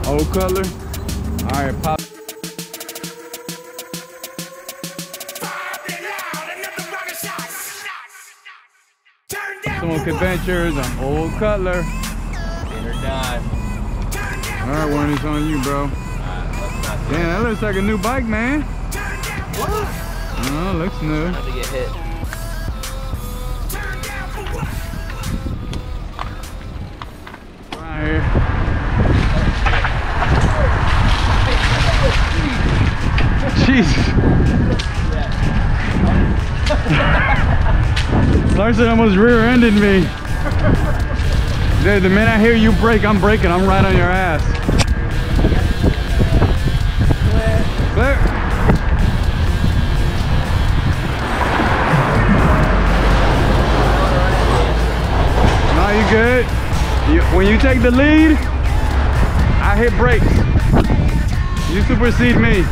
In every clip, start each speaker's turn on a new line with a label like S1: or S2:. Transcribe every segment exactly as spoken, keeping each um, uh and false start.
S1: Old Cutler. All right, pop. Smoke Adventures on Old Cutler.
S2: Get her done.
S1: All right, Warren, it's on you, bro.
S2: Uh, let's not do
S1: Damn, that looks like a new bike, man.
S2: What?
S1: Oh, looks new.
S2: Not to get hit.
S1: Right here. Jesus. Larson almost rear-ended me. Dude, the minute I hear you brake, I'm braking. I'm right on your ass. Clear. No, you good. You, when you take the lead, I hit brakes. You supersede me.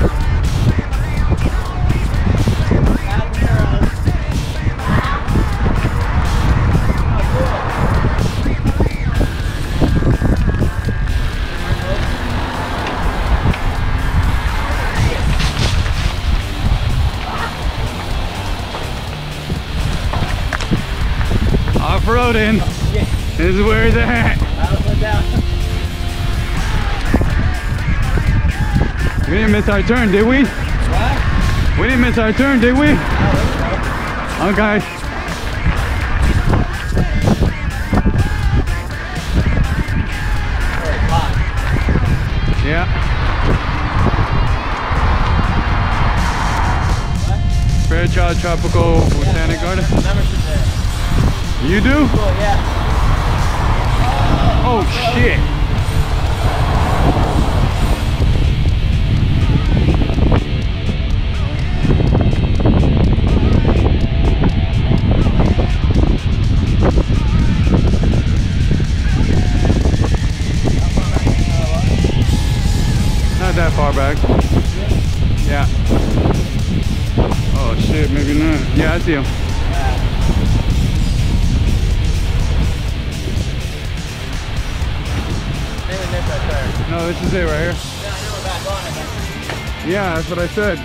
S1: Off-roading is where it's at. We didn't miss our turn, did we?
S2: What?
S1: We didn't miss our turn, did we? Okay. Yeah. Fairchild Tropical Botanic Garden. You do?
S2: Yeah.
S1: Oh shit. Not that far back. Yeah. Oh shit, maybe not. Yeah, I see him. No, this is it right here. Yeah, that's what I said.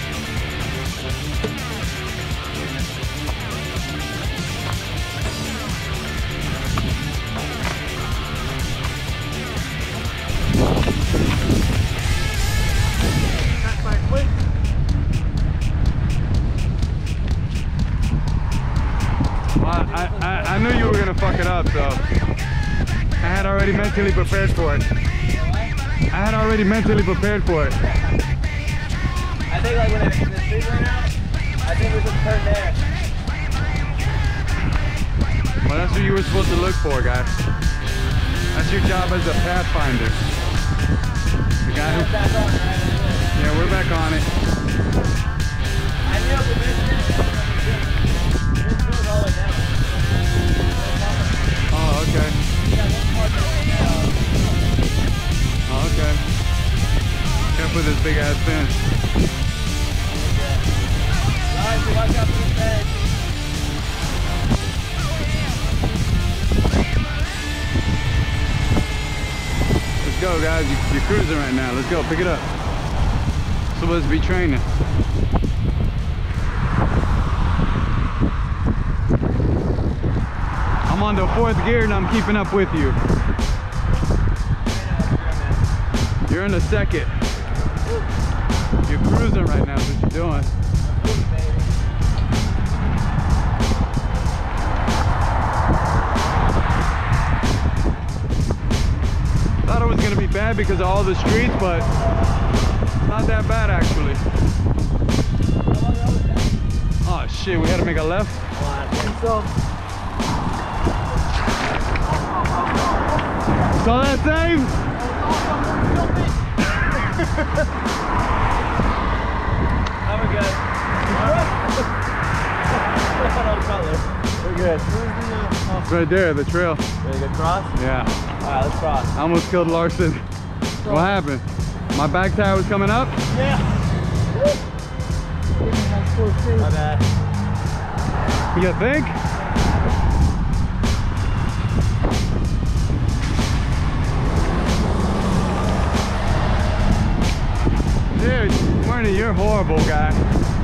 S1: Well, I, I, I knew you were gonna fuck it up, so I had already mentally prepared for it. I had already mentally prepared for it.
S2: I think like when the speed went out, I think we should turn there.
S1: Well, that's what you were supposed to look for, guys. That's your job as a pathfinder. The guy who... Yeah, we're back on it.
S2: I knew the this goes all the way down.
S1: Oh, okay. Oh, okay. Can't put this big ass fence.
S2: Guys, watch out for the fence.
S1: Let's go, guys. You, you're cruising right now. Let's go. Pick it up. Supposed to be training. I'm on the fourth gear and I'm keeping up with you. You're in the second. You're cruising right now, is what you're doing. Thought it was gonna be bad because of all the streets, but not that bad actually. Oh shit, we had to make a left? So that same?
S2: Oh, we're good. We're good.
S1: It's right there, the trail.
S2: Really good cross?
S1: Yeah.
S2: Alright, let's cross.
S1: I almost killed Larson. What happened? My back tire was coming up?
S2: Yeah. My bad.
S1: You think? Dude, Marty, you're a horrible guy.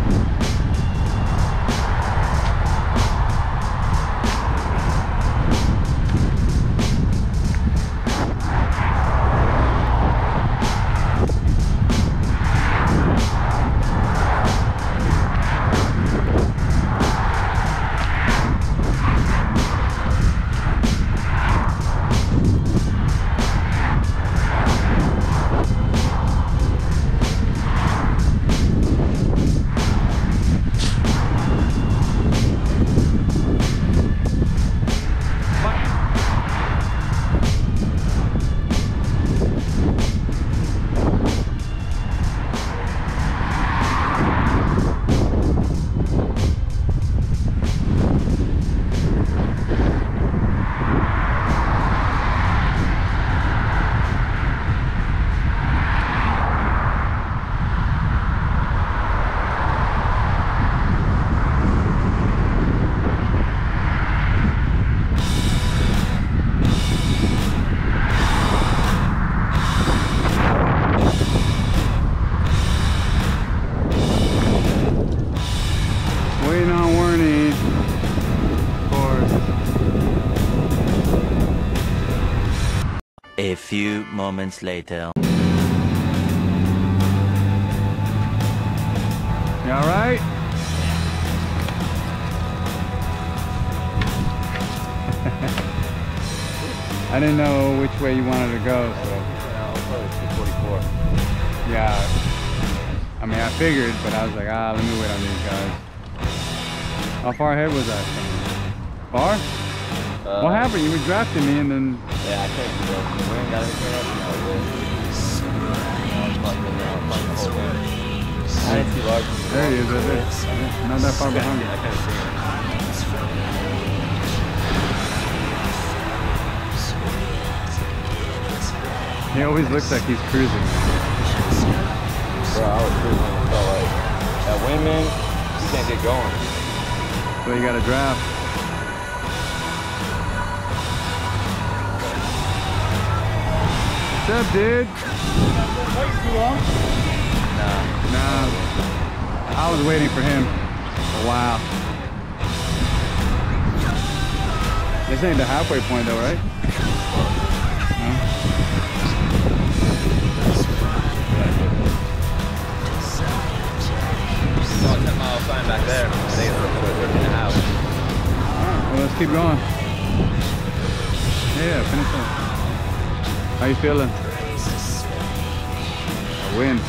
S1: Waiting on Warnie. Of course.
S3: A few moments later.
S1: You alright? I didn't know which way you wanted to go, so.
S2: two forty-four.
S1: Yeah. I mean, I figured, but I was like, ah, let me wait on these guys. How far ahead was that? Far?
S2: Uh,
S1: What happened? You were drafting me and then...
S2: Yeah, I couldn't go. We ain't got anything else to know. I was fucking around, fucking the whole way. I didn't see large.
S1: There he is, right there. Not that far behind
S2: I
S1: you.
S2: couldn't see him.
S1: He always looks like he's cruising.
S2: Bro, I was cruising. It felt like that windman, you can't get going.
S1: So you got to draft. What's up, dude?
S2: Nah.
S1: Nah, I was waiting for him a while. This ain't the halfway point though, right? No?
S2: It's all ten mile sign back there. I think it's thirteen and a half.
S1: Alright, well, let's keep going. Yeah, finish up. How you feeling? A win.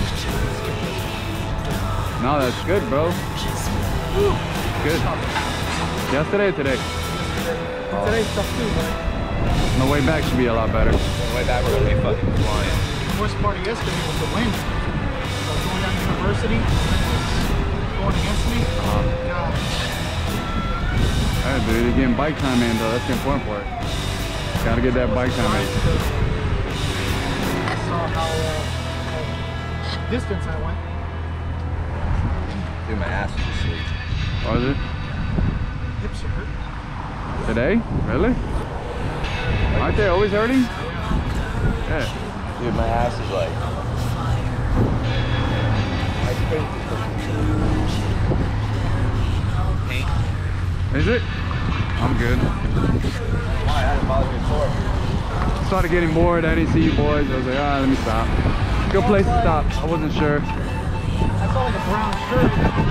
S1: No, that's good, bro. Good. Yesterday or today?
S2: Oh.
S4: Today's tough too, but
S1: On the way back should be a lot better.
S2: On the way back, we're gonna be fucking flying.
S4: the worst part of yesterday was the wind. So going down to university, it was going against me. God.
S1: Alright, dude, you're getting bike time in though. That's the important part. Gotta get that bike time in.
S4: I saw how, uh, how distance I went.
S2: Dude, my ass is asleep.
S1: What was it?
S4: Hips are hurt.
S1: Today? Really? Aren't they always hurting? Yeah.
S2: Dude, my ass is like... Pain.
S1: Is it? I'm good.
S2: Why? I hadn't bothered me before.
S1: Started getting bored. I didn't see you boys. I was like, ah, let me stop. Good place to stop. I wasn't sure.
S4: I saw like a brown shirt.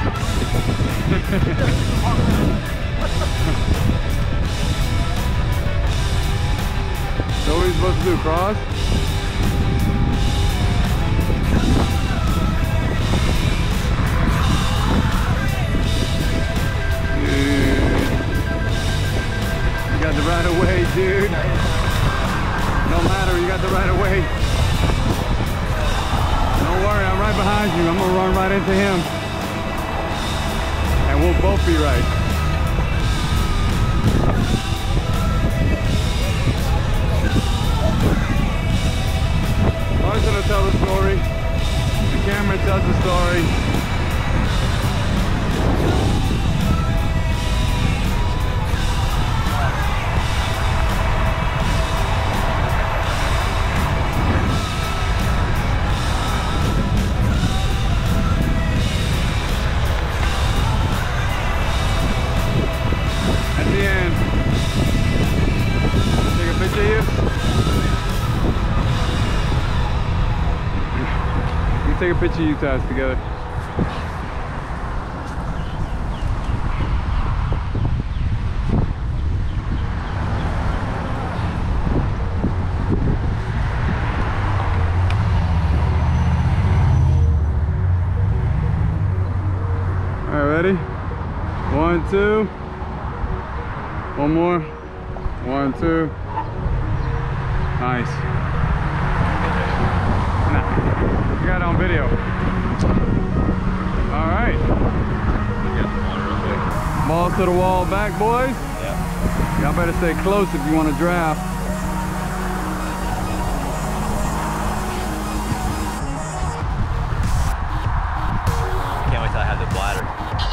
S1: So what are we supposed to do? Cross? Dude. You got the right of way, dude. No matter, you got the right of way. Don't worry, I'm right behind you. I'm gonna run right into him. And we'll both be right. Always gonna tell the story. The camera tells the story. take a picture of you guys together. All right, ready? One, two. One more. One, two. Nice. Nah, you got it on video. All right. Ball to the wall back, boys.
S2: Yeah.
S1: Y'all better stay close if you want to draft.
S2: Can't wait till I have the bladder.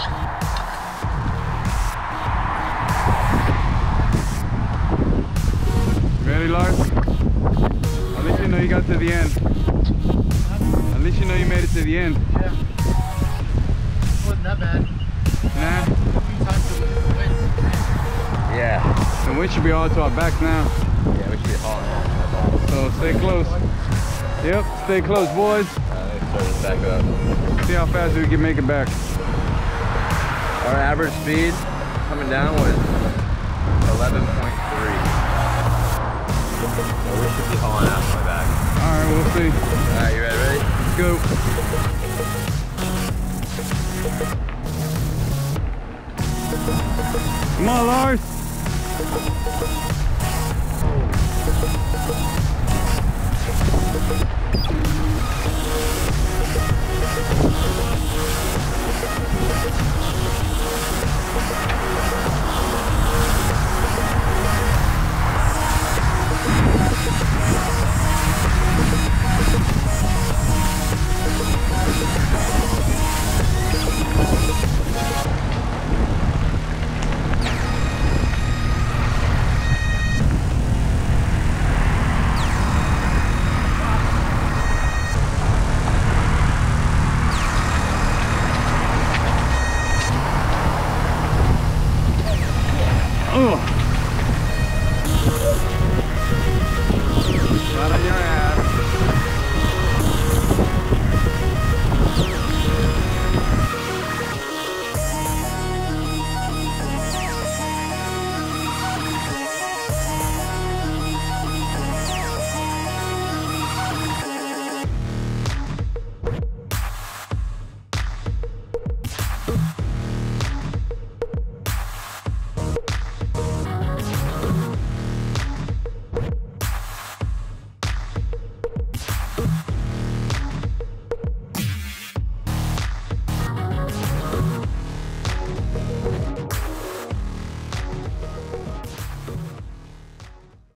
S1: Ready, Lars? At least you know you got to the end. At least you know you made it to the end.
S4: Yeah. Wasn't that bad.
S1: Nah.
S4: A few times to the wind.
S2: Yeah.
S1: And we should be all to our backs now.
S2: Yeah, we should be hauling it.
S1: So stay close. Yep, stay close, boys.
S2: Uh, let's start this back up.
S1: See how fast we can make it back.
S2: Our average speed coming down was eleven point three. So we should be hauling out my back.
S1: All right, we'll see.
S2: All right, you ready? Ready?
S1: Let's go. Come on, Lars.